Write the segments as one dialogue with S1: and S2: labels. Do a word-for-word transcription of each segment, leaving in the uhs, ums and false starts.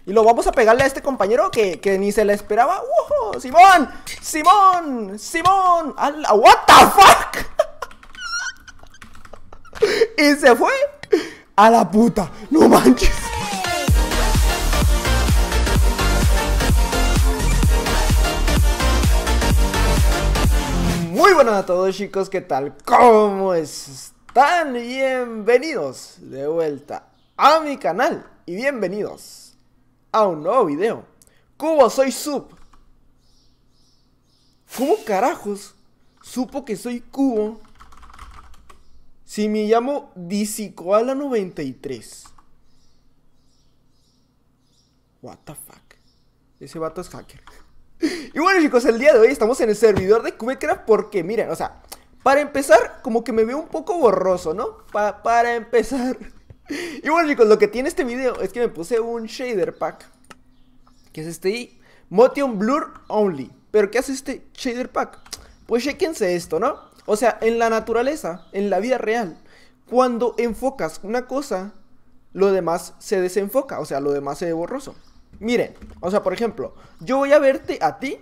S1: Y lo vamos a pegarle a este compañero que, que ni se la esperaba. ¡Wow! ¡Simón! ¡Simón! ¡Simón! ¡Ala! ¡What the fuck! Y se fue a la puta. ¡No manches! Muy buenas a todos, chicos, ¿qué tal? ¿Cómo están? Bienvenidos de vuelta a mi canal y bienvenidos a un nuevo video. Cubo, soy Sub. ¿Cómo carajos supo que soy Cubo si me llamo Dicicoala noventa y tres? What the fuck. Ese vato es hacker. Y bueno, chicos, el día de hoy estamos en el servidor de Cubecraft porque, miren, o sea, para empezar, como que me veo un poco borroso, ¿no? Pa para empezar. Y bueno, chicos, lo que tiene este video es que me puse un shader pack, que es este Motion Blur Only. ¿Pero qué hace este shader pack? Pues chéquense esto, ¿no? O sea, en la naturaleza, en la vida real, cuando enfocas una cosa, lo demás se desenfoca, o sea, lo demás se ve borroso. Miren, o sea, por ejemplo, yo voy a verte a ti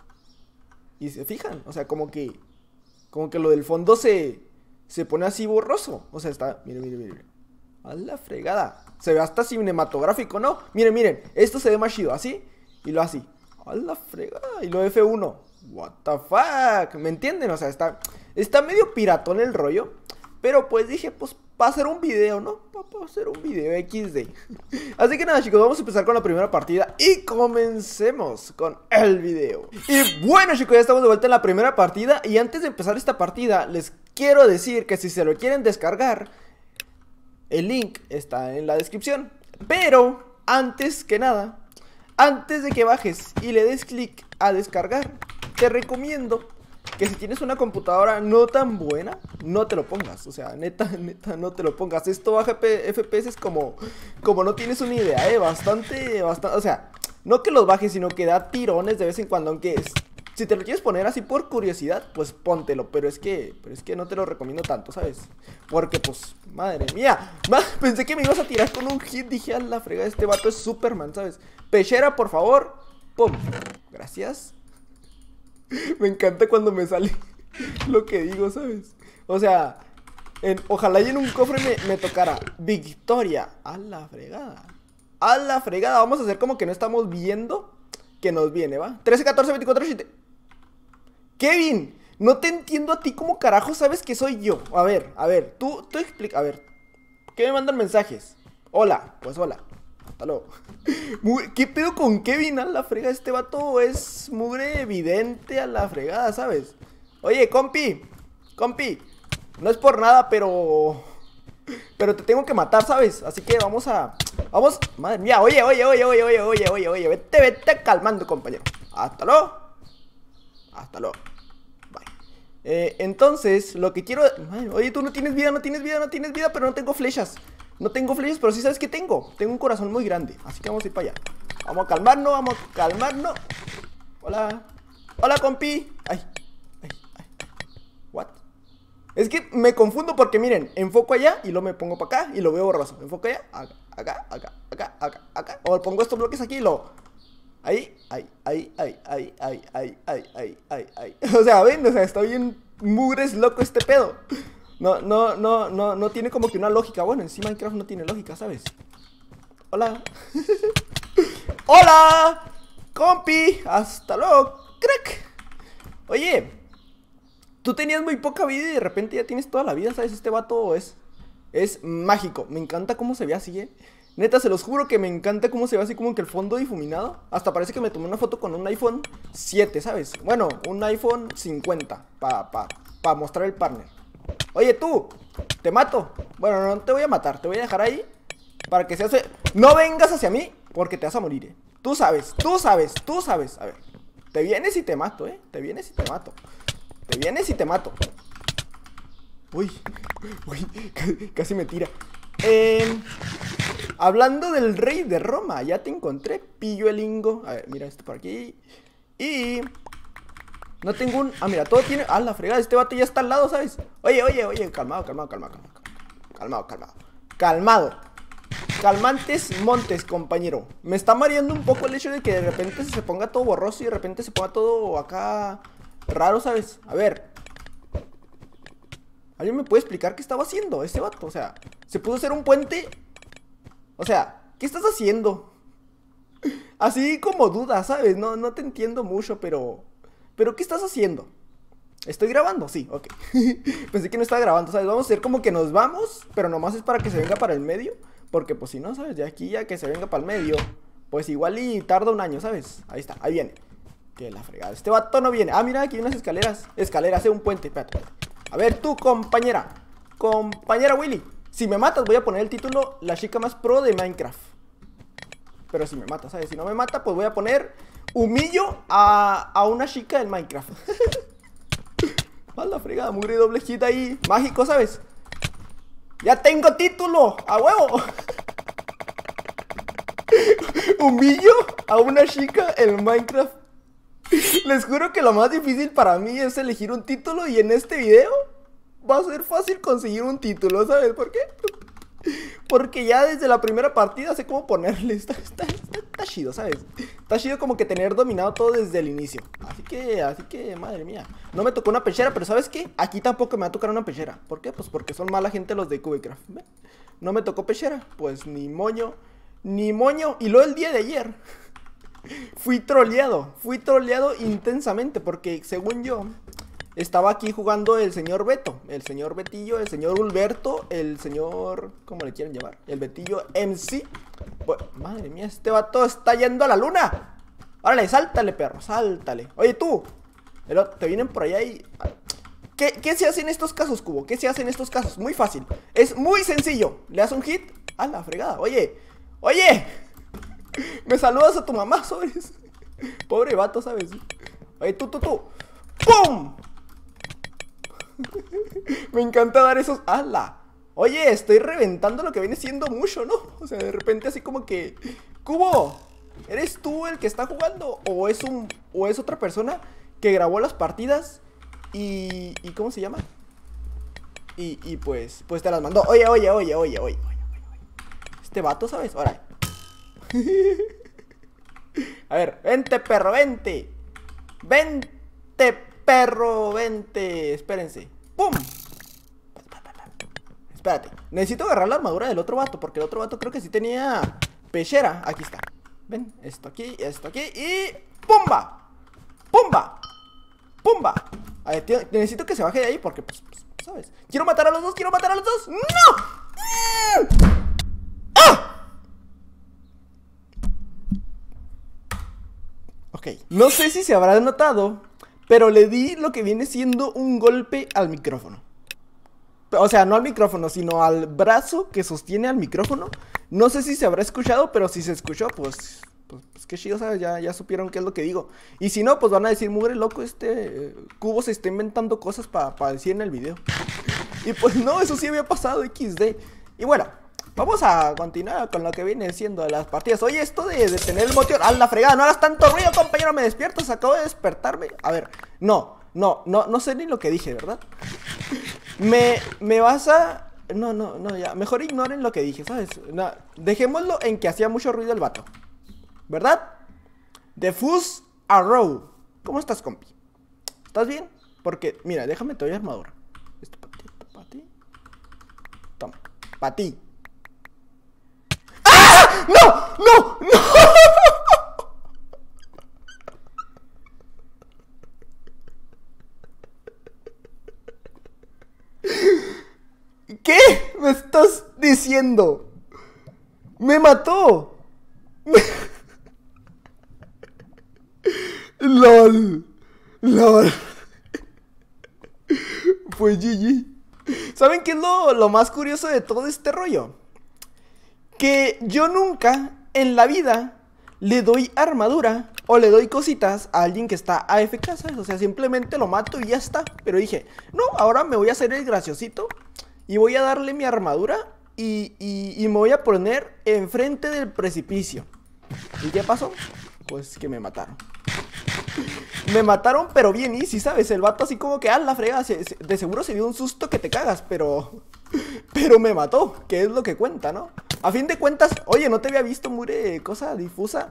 S1: y se fijan, o sea, como que Como que lo del fondo se Se pone así borroso. O sea, está, miren, miren, miren, a la fregada. Se ve hasta cinematográfico, ¿no? Miren, miren, esto se ve más chido, así. Y lo así, a la fregada. Y lo F uno, what the fuck. ¿Me entienden? O sea, está Está medio piratón el rollo. Pero pues dije, pues para hacer un video, ¿no? Para hacer un video equis de. Así que nada, chicos, vamos a empezar con la primera partida y comencemos con el video. Y bueno, chicos, ya estamos de vuelta en la primera partida. Y antes de empezar esta partida, les quiero decir que si se lo quieren descargar, el link está en la descripción. Pero antes que nada, antes de que bajes y le des clic a descargar, te recomiendo que si tienes una computadora no tan buena, no te lo pongas. O sea, neta, neta, no te lo pongas. Esto baja F P S como, como no tienes una idea, eh. Bastante, bastante. O sea, no que los bajes, sino que da tirones de vez en cuando. Aunque es, si te lo quieres poner así por curiosidad, pues póntelo. Pero es que, pero es que no te lo recomiendo tanto, ¿sabes? Porque pues, madre mía, pensé que me ibas a tirar con un hit. Dije, a la fregada, este vato es Superman, ¿sabes? Pechera, por favor. Pum, gracias. Me encanta cuando me sale lo que digo, ¿sabes? O sea, en, ojalá y en un cofre me, me tocara victoria. A la fregada. A la fregada. Vamos a hacer como que no estamos viendo que nos viene, ¿va? trece, catorce, veinticuatro, siete. Kevin, no te entiendo a ti. ¿Cómo carajo sabes que soy yo? A ver, a ver, tú, tú explica. A ver, ¿qué me mandan mensajes? Hola, pues hola. Hasta luego. ¿Qué pedo con Kevin? A la fregada, este vato es mugre evidente a la fregada, ¿sabes? Oye, compi, compi, no es por nada, pero Pero te tengo que matar, ¿sabes? Así que vamos a Vamos, madre mía, oye, oye, oye, oye, oye, oye, oye, oye, vete, vete calmando, compañero. Hasta luego. Hasta luego. Bye. eh, Entonces, lo que quiero... Madre, oye, tú no tienes vida, no tienes vida, no tienes vida, pero no tengo flechas. No tengo flechas, pero sí sabes que tengo. Tengo un corazón muy grande, así que vamos a ir para allá. Vamos a calmarnos, vamos a calmarnos. Hola. Hola, compi. Ay, ay, ay. What? Es que me confundo porque miren, enfoco allá y luego me pongo para acá y lo veo borroso. Enfoco allá, acá, acá, acá, acá, acá, acá. O pongo estos bloques aquí y lo... Ahí, ahí, ahí, ahí, ahí, ahí, ahí, ahí, ahí, ahí, ahí. O sea, ven, o sea, está bien mugres loco este pedo. No, no, no, no, no tiene como que una lógica. Bueno, en sí Minecraft no tiene lógica, ¿sabes? Hola. Hola, compi. Hasta luego, crack. Oye, tú tenías muy poca vida y de repente ya tienes toda la vida, ¿sabes? Este vato es Es mágico. Me encanta cómo se ve así, ¿eh? Neta, se los juro que me encanta cómo se ve así como que el fondo difuminado. Hasta parece que me tomé una foto con un iPhone siete, ¿sabes? Bueno, un iPhone cincuenta Para pa, pa mostrar el partner. Oye, tú, te mato. Bueno, no te voy a matar, te voy a dejar ahí para que seas... No vengas hacia mí porque te vas a morir, ¿eh? Tú sabes, tú sabes, tú sabes. A ver, te vienes y te mato, ¿eh? Te vienes y te mato. Te vienes y te mato. Uy, uy, casi me tira. Eh, hablando del rey de Roma, ya te encontré, pillo el lingo. A ver, mira esto por aquí. Y... no tengo un... ah, mira, todo tiene... ah, la fregada, este vato ya está al lado, ¿sabes? Oye, oye, oye, calmado, calmado, calmado, calmado. Calmado, calmado. Calmado. Calmantes montes, compañero. Me está mareando un poco el hecho de que de repente se ponga todo borroso y de repente se ponga todo acá raro, ¿sabes? A ver, ¿alguien me puede explicar qué estaba haciendo este vato? O sea, se puso a hacer un puente. O sea, ¿qué estás haciendo? Así como duda, ¿sabes? No, no te entiendo mucho, pero... ¿Pero qué estás haciendo? ¿Estoy grabando? Sí, ok. Pensé que no estaba grabando, ¿sabes? Vamos a hacer como que nos vamos, pero nomás es para que se venga para el medio. Porque pues si no, ¿sabes? De aquí ya que se venga para el medio, pues igual y tarda un año, ¿sabes? Ahí está, ahí viene. Que la fregada, este vato no viene. Ah, mira, aquí hay unas escaleras. Escaleras, eh, un puente, espérate, espérate. A ver, tú, compañera. Compañera Willy, si me matas voy a poner el título La chica más pro de Minecraft. Pero si me mata, ¿sabes? Si no me mata, pues voy a poner humillo a, a una chica en Minecraft. A la fregada, mugre doble hit ahí. Mágico, ¿sabes? ¡Ya tengo título! ¡A huevo! Humillo a una chica en Minecraft. Les juro que lo más difícil para mí es elegir un título. Y en este video va a ser fácil conseguir un título, ¿sabes por qué? Porque ya desde la primera partida sé cómo ponerle. Está, está, está, está chido, ¿sabes? Está chido como que tener dominado todo desde el inicio. Así que, así que, madre mía. No me tocó una pechera, pero ¿sabes qué? Aquí tampoco me va a tocar una pechera. ¿Por qué? Pues porque son mala gente los de Cubecraft. ¿Ven? No me tocó pechera. Pues ni moño, ni moño. Y luego el día de ayer fui troleado. Fui troleado intensamente porque, según yo, estaba aquí jugando el señor Beto, el señor Betillo, el señor Ulberto, el señor... ¿Cómo le quieren llamar? El Betillo M C. Pues, madre mía, este vato está yendo a la luna. Órale, sáltale, perro, sáltale. Oye, tú, pero te vienen por allá y... ¿Qué, ¿Qué se hace en estos casos, Cubo? ¿Qué se hace en estos casos? Muy fácil, es muy sencillo. Le das un hit a la fregada. Oye, oye, me saludas a tu mamá, ¿sabes? Pobre vato, ¿sabes? Oye, tú, tú, tú. ¡Pum! Me encanta dar esos... ¡Hala! Oye, estoy reventando lo que viene siendo mucho, ¿no? O sea, de repente así como que... Cubo, ¿eres tú el que está jugando? ¿O es un... o es otra persona que grabó las partidas? Y... ¿y cómo se llama? Y, y pues... pues te las mandó. Oye, oye, oye, oye, oye, oye. Este vato, ¿sabes? Ahora. A ver, vente, perro, vente. Vente, perro, vente. Espérense. ¡Pum! Espérate, necesito agarrar la armadura del otro vato, porque el otro vato creo que sí tenía pechera. Aquí está. Ven, esto aquí, esto aquí y... ¡pumba! ¡Pumba! ¡Pumba! A ver, tío, necesito que se baje de ahí porque, pues, pues, ¿sabes? Quiero matar a los dos, quiero matar a los dos. ¡No! ¡Ah! Ok, no sé si se habrá notado, pero le di lo que viene siendo un golpe al micrófono. O sea, no al micrófono, sino al brazo que sostiene al micrófono. No sé si se habrá escuchado, pero si se escuchó, pues... Pues, pues qué chido, ¿sabes? Ya, ya supieron qué es lo que digo. Y si no, pues van a decir, mugre loco, este... Eh, Cubo se está inventando cosas para pa decir en el video. Y pues no, eso sí había pasado, equis de. Y bueno, vamos a continuar con lo que viene siendo las partidas. Oye, esto de, de tener el motion... ¡A la fregada! No hagas tanto ruido, compañero, me despiertas, acabo de despertarme. A ver, no, no, no, no sé ni lo que dije, ¿verdad? Me, me vas a... No, no, no, ya, mejor ignoren lo que dije, ¿sabes? No, dejémoslo en que hacía mucho ruido el vato, ¿verdad? The Fuzz Arrow. ¿Cómo estás, compi? ¿Estás bien? Porque, mira, déjame te doy armadura. Esto para ti, esto para ti. Toma, para ti. ¡Ah! ¡No! ¡No! ¡No! ¿Qué me estás diciendo? ¡Me mató! Me... LOL. LOL. Fue G G. ¿Saben qué es lo, lo más curioso de todo este rollo? Que yo nunca en la vida le doy armadura o le doy cositas a alguien que está A F K, ¿sabes? O sea, simplemente lo mato y ya está. Pero dije, no, ahora me voy a hacer el graciosito y voy a darle mi armadura y, y, y me voy a poner enfrente del precipicio. ¿Y qué pasó? Pues que me mataron. Me mataron, pero bien easy, ¿sabes? El vato así como que, ah, la fregada, se, se, de seguro se dio un susto que te cagas, pero... Pero me mató, que es lo que cuenta, ¿no? A fin de cuentas, oye, no te había visto, mure, cosa difusa.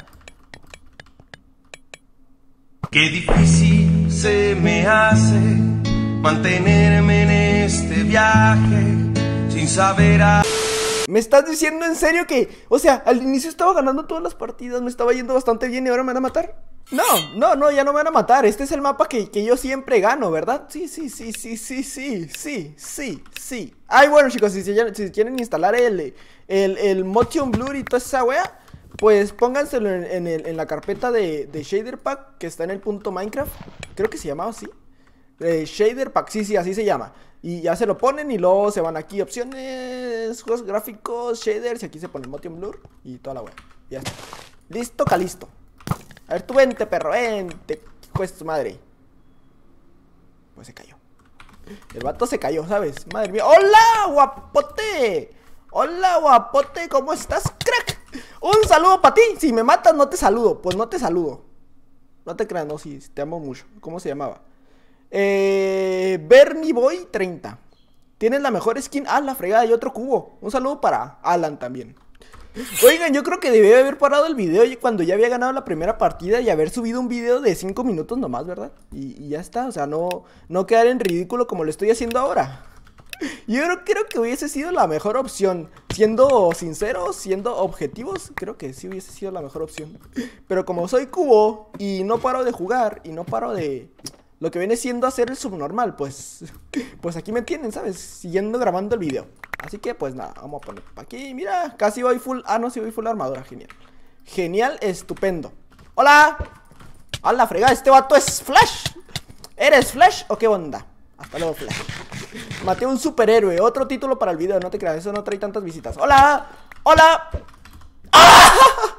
S2: Qué difícil se me hace mantenerme en este viaje sin saber a...
S1: ¿Me estás diciendo en serio que, o sea, al inicio estaba ganando todas las partidas, me estaba yendo bastante bien y ahora me van a matar? No, no, no, ya no me van a matar. Este es el mapa que, que yo siempre gano, ¿verdad? Sí, sí, sí, sí, sí, sí, sí, sí, sí. Ay, bueno, chicos, si, si, si quieren instalar el, el, el Motion Blur y toda esa wea, pues pónganselo en, en, el, en la carpeta de, de Shader Pack que está en el punto Minecraft. Creo que se llamaba así. Eh, Shader Pack, sí, sí, así se llama. Y ya se lo ponen y luego se van aquí, opciones, juegos gráficos, shaders, y aquí se pone Motion Blur y toda la wea. Ya está. Listo, calisto. A ver, tú vente, perro, vente. Pues tu madre. Pues se cayó. El vato se cayó, ¿sabes? Madre mía. ¡Hola, guapote! Hola, guapote, ¿cómo estás, crack? Un saludo para ti. Si me matas, no te saludo. Pues no te saludo. No te creas, no, sí, te amo mucho. ¿Cómo se llamaba? Eh, Bernie Boy treinta. Tienes la mejor skin. Ah, la fregada, y otro cubo. Un saludo para Alan también. Oigan, yo creo que debí haber parado el video cuando ya había ganado la primera partida y haber subido un video de cinco minutos nomás, ¿verdad? Y, y ya está, o sea, no, no quedar en ridículo como lo estoy haciendo ahora. Yo creo, creo que hubiese sido la mejor opción. Siendo sinceros, siendo objetivos, creo que sí hubiese sido la mejor opción. Pero como soy cubo y no paro de jugar y no paro de... lo que viene siendo hacer el subnormal, pues... pues aquí me entienden, ¿sabes? Siguiendo grabando el video. Así que pues nada, vamos a poner aquí, mira, casi voy full... ah, no, sí voy full armadura, genial. Genial, estupendo. ¡Hola! ¡A la fregada! Este vato es Flash. ¿Eres Flash o qué onda? Hasta luego, Flash. Maté a un superhéroe, otro título para el video, no te creas, eso no trae tantas visitas. ¡Hola! ¡Hola! ¡Ah!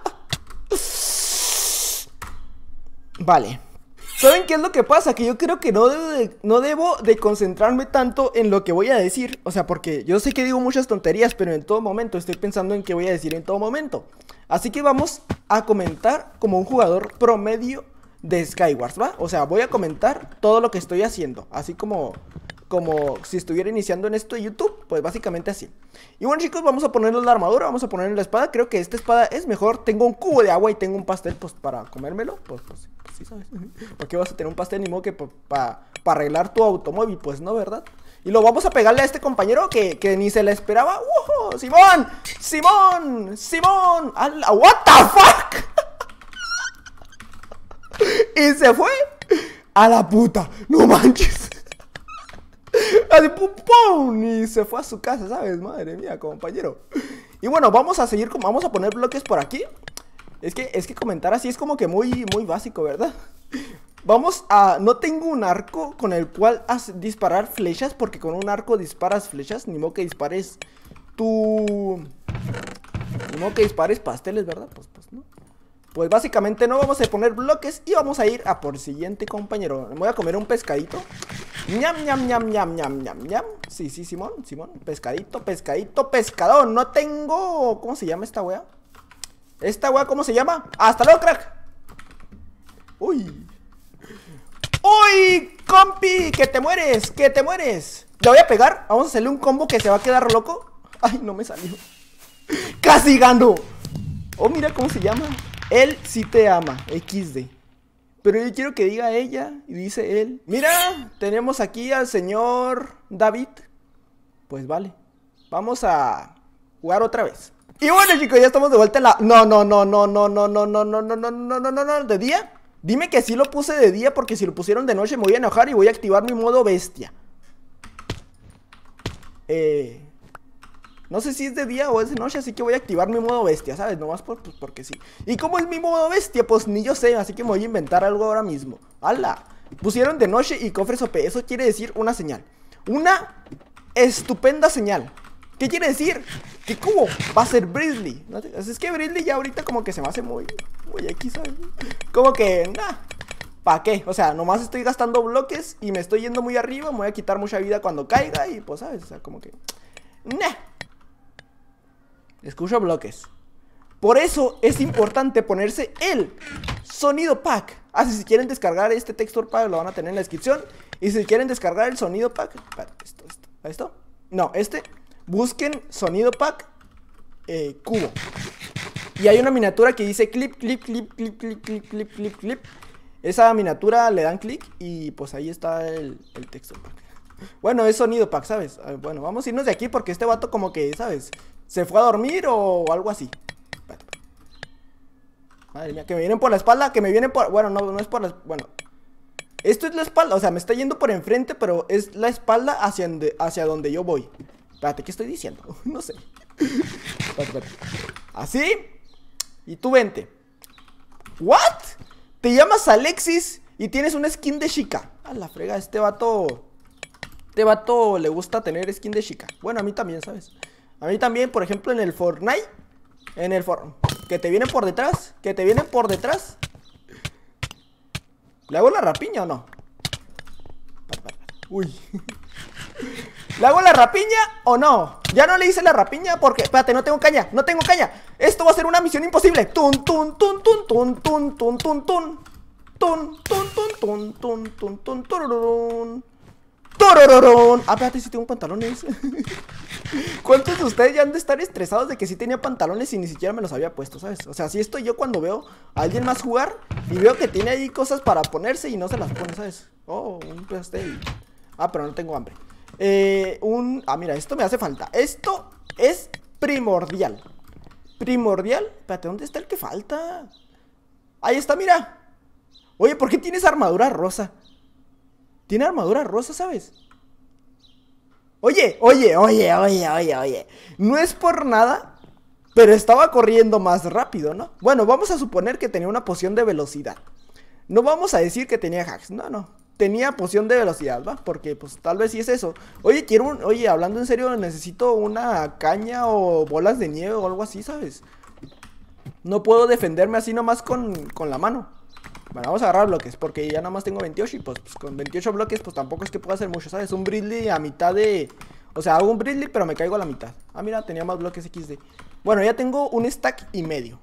S1: Vale. ¿Saben qué es lo que pasa? Que yo creo que no debo, de, no debo de concentrarme tanto en lo que voy a decir. O sea, porque yo sé que digo muchas tonterías, pero en todo momento estoy pensando en qué voy a decir en todo momento. Así que vamos a comentar como un jugador promedio de Skywars, ¿va? O sea, voy a comentar todo lo que estoy haciendo, así como... como si estuviera iniciando en esto de YouTube, pues básicamente así. Y bueno, chicos, vamos a ponerle la armadura, vamos a ponerle la espada. Creo que esta espada es mejor. Tengo un cubo de agua y tengo un pastel, pues para comérmelo. Pues, pues, pues sí, ¿sabes? ¿Por qué vas a tener un pastel ni modo que para pa, pa arreglar tu automóvil? Pues no, ¿verdad? Y lo vamos a pegarle a este compañero que, que ni se le esperaba. ¡Uh! ¡Simón! ¡Simón! ¡Simón! ¡Ala! ¡What the fuck! Y se fue a la puta. ¡No manches! Así, pum, pum, y se fue a su casa, ¿sabes? Madre mía, compañero. Y bueno, vamos a seguir, vamos a poner bloques por aquí. Es que, es que comentar así es como que muy, muy básico, ¿verdad? Vamos a... no tengo un arco con el cual disparar flechas, porque con un arco disparas flechas, ni modo que dispares tu... ni modo que dispares pasteles, ¿verdad? Pues, pues no. Pues básicamente no, vamos a poner bloques y vamos a ir a por siguiente, compañero. Me voy a comer un pescadito. Ñam, ñam, ñam, ñam, ñam, ñam, ñam. Sí, sí, Simón, Simón. Pescadito, pescadito, pescadón. No tengo... ¿cómo se llama esta wea? ¿Esta wea cómo se llama? ¡Hasta luego, crack! Uy. ¡Uy, compi! ¡Que te mueres! ¡Que te mueres! Le voy a pegar. Vamos a hacerle un combo que se va a quedar loco. Ay, no me salió. ¡Casi gano! Oh, mira cómo se llama. Él sí te ama, equis de. Pero yo quiero que diga ella. Y dice él. Mira, tenemos aquí al señor David. Pues vale, vamos a jugar otra vez. Y bueno, chicos, ya estamos de vuelta en la... No, no, no, no, no, no, no, no, no, no, no, no, no, no, no, ¿de día? Dime que sí lo puse de día, porque si lo pusieron de noche me voy a enojar y voy a activar mi modo bestia. Eh... No sé si es de día o es de noche, así que voy a activar mi modo bestia, ¿sabes? Nomás por, pues porque sí. ¿Y cómo es mi modo bestia? Pues ni yo sé, así que me voy a inventar algo ahora mismo. ¡Hala! Pusieron de noche y cofres O P, eso quiere decir una señal. Una estupenda señal. ¿Qué quiere decir? Que cubo va a ser Brisley. ¿No? Es que Brisley ya ahorita como que se me hace muy... muy X, ¿sabes? Como que, nah, ¿para qué? O sea, nomás estoy gastando bloques y me estoy yendo muy arriba, me voy a quitar mucha vida cuando caiga y pues, ¿sabes? O sea, como que... nah. Escucho bloques. Por eso es importante ponerse el sonido pack. Así, si quieren descargar este texture pack lo van a tener en la descripción. Y si quieren descargar el sonido pack... espera, esto, esto, esto. No, este. Busquen sonido pack eh, cubo. Y hay una miniatura que dice clip, clip, clip, clip, clip, clip, clip, clip, clip. Esa miniatura le dan clic y pues ahí está el, el texto pack. Bueno, es sonido pack, ¿sabes? Bueno, vamos a irnos de aquí porque este vato como que, ¿sabes? Se fue a dormir o algo así. Madre mía, que me vienen por la espalda, que me vienen por... Bueno, no, no es por la... Bueno. Esto es la espalda, o sea, me está yendo por enfrente, pero es la espalda hacia donde, hacia donde yo voy. Espérate, ¿qué estoy diciendo? No sé. Espérate, espérate. Así. Y tú vente. ¿What? Te llamas Alexis y tienes una skin de chica. A la frega, este vato... Este vato le gusta tener skin de chica. Bueno, a mí también, ¿sabes? A mí también, por ejemplo, en el Fortnite. En el Fortnite. Que te vienen por detrás. Que te vienen por detrás. ¿Le hago la rapiña o no? Uy. ¿Le hago la rapiña o no? Ya no le hice la rapiña porque... Espérate, no tengo caña, no tengo caña. Esto va a ser una misión imposible. Tun, tun, tun, tun, tun, tun, tun, tun, tun. Tun, tun, tun, tun, tun, tun, tun, tururún. Tururún. Ah, espérate, si tengo pantalones. ¿Cuántos de ustedes ya han de estar estresados de que sí tenía pantalones y ni siquiera me los había puesto, ¿sabes? O sea, si estoy yo cuando veo a alguien más jugar y veo que tiene ahí cosas para ponerse y no se las pone, ¿sabes? Oh, un pastel. Ah, pero no tengo hambre. Eh, un... Ah, mira, esto me hace falta. Esto es primordial. Primordial. Espérate, ¿dónde está el que falta? Ahí está, mira. Oye, ¿por qué tienes armadura rosa? Tiene armadura rosa, ¿sabes? Oye, oye, oye, oye, oye, oye. No es por nada, pero estaba corriendo más rápido, ¿no? Bueno, vamos a suponer que tenía una poción de velocidad. No vamos a decir que tenía hacks, no, no. Tenía poción de velocidad, ¿va? Porque pues tal vez sí es eso. Oye, quiero un... Oye, hablando en serio, necesito una caña o bolas de nieve o algo así, ¿sabes? No puedo defenderme así nomás con, con la mano. Bueno, vamos a agarrar bloques, porque ya nada más tengo veintiocho y pues, pues con veintiocho bloques pues tampoco es que pueda hacer mucho, ¿sabes? Un Bridley a mitad de... O sea, hago un Bridley pero me caigo a la mitad. Ah, mira, tenía más bloques equis de. Bueno, ya tengo un stack y medio.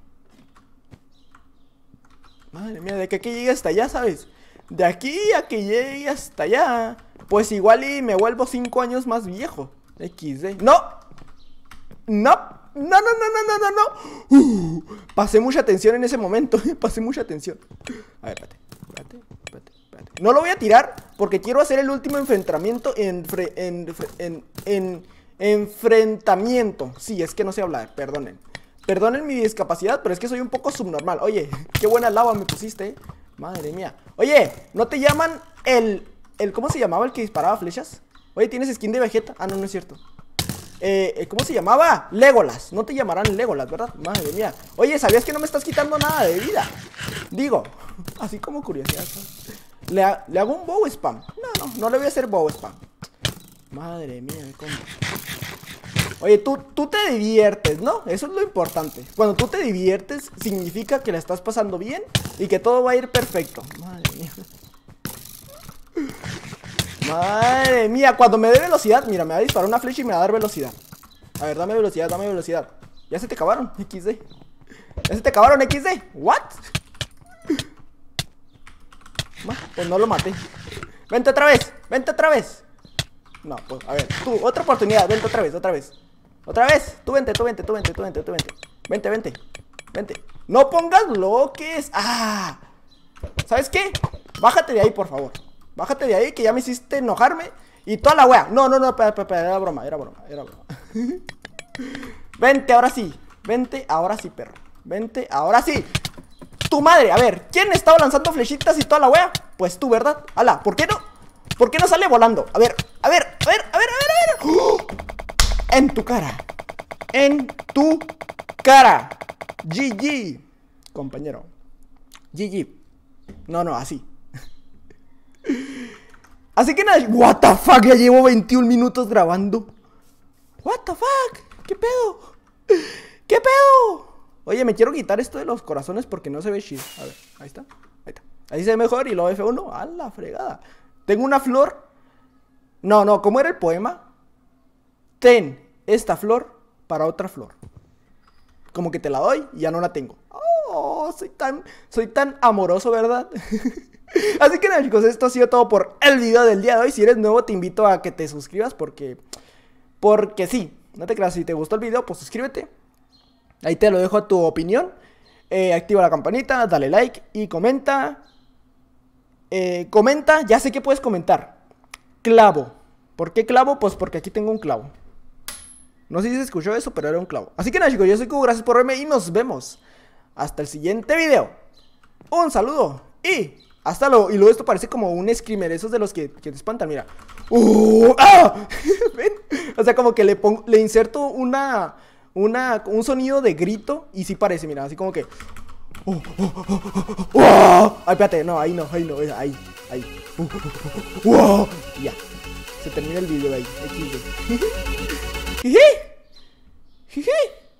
S1: Madre mía, de que aquí llegue hasta allá, ¿sabes? De aquí a que llegue hasta allá, pues igual y me vuelvo cinco años más viejo. equis de. ¡No! ¡No! No, no, no, no, no, no, no. Uh, pasé mucha tensión en ese momento. Pasé mucha tensión. A ver, espérate, espérate, espérate, espérate. No lo voy a tirar porque quiero hacer el último enfrentamiento en, en, en, en enfrentamiento. Sí, es que no sé hablar, perdonen. Perdonen mi discapacidad, pero es que soy un poco subnormal. Oye, qué buena lava me pusiste, ¿eh? Madre mía. Oye, ¿no te llaman el, el... ¿Cómo se llamaba el que disparaba flechas? Oye, ¿tienes skin de Vegeta? Ah, no, no es cierto. Eh, ¿cómo se llamaba? Legolas. No te llamarán Legolas, ¿verdad? Madre mía. Oye, ¿sabías que no me estás quitando nada de vida? Digo, así como curiosidad. ¿Le, ha, ¿Le hago un bow spam? No, no, no le voy a hacer bow spam. Madre mía, ¿cómo? Oye, tú, tú te diviertes, ¿no? Eso es lo importante. Cuando tú te diviertes, significa que la estás pasando bien y que todo va a ir perfecto. Madre mía. Madre mía, cuando me dé velocidad, mira, me va a disparar una flecha y me va a dar velocidad. A ver, dame velocidad, dame velocidad. Ya se te acabaron, equis de. Ya se te acabaron, equis de. ¿What? Pues no lo maté. Vente otra vez, vente otra vez. No, pues, a ver, tú, otra oportunidad, vente otra vez, otra vez. Otra vez, tú vente, tú vente, tú vente, tú vente, tú vente. Vente, vente, vente. No pongas bloques. Ah, ¿sabes qué? Bájate de ahí, por favor. Bájate de ahí que ya me hiciste enojarme. Y toda la wea. No, no, no, espera, espera, espera, era broma, era broma, era broma. Vente, ahora sí. Vente, ahora sí, perro. Vente, ahora sí. Tu madre, a ver, ¿quién estaba lanzando flechitas y toda la wea? Pues tú, ¿verdad? Ala, ¿por qué no? ¿Por qué no sale volando? A ver, a ver, a ver, a ver, a ver, a ver. ¡Oh! En tu cara. En tu cara. G G, compañero. G G. No, no, así. Así que nada, what the fuck, ya llevo veintiún minutos grabando. What the fuck, ¿qué pedo? ¿Qué pedo? Oye, me quiero quitar esto de los corazones porque no se ve chido. A ver, ahí está, ahí está. Ahí se ve mejor y luego efe uno, a la fregada. Tengo una flor. No, no, ¿cómo era el poema? Ten esta flor para otra flor. Como que te la doy y ya no la tengo. Oh, soy tan, soy tan amoroso, ¿verdad? Así que nada, chicos, esto ha sido todo por el video del día de hoy. Si eres nuevo, te invito a que te suscribas porque... Porque sí, no te creas, si te gustó el video, pues suscríbete. Ahí te lo dejo a tu opinión. Eh, activa la campanita, dale like y comenta. Eh, comenta, ya sé que puedes comentar. Clavo. ¿Por qué clavo? Pues porque aquí tengo un clavo. No sé si se escuchó eso, pero era un clavo. Así que nada, chicos, yo soy Cubo, gracias por verme y nos vemos hasta el siguiente video. Un saludo y hasta luego. Y luego esto parece como un screamer, esos de los que, que te espantan, mira. Uh, ¡Ah! ¿Ven? O sea, como que le, pongo, le inserto una, una, un sonido de grito y sí parece, mira, así como que... Uh, uh, uh, uh, uh, uh, ay, espérate, no, ahí no, ahí no, ahí, ahí. Uh, uh, uh, uh, y ya, se termina el video ahí. Jiji. Jiji.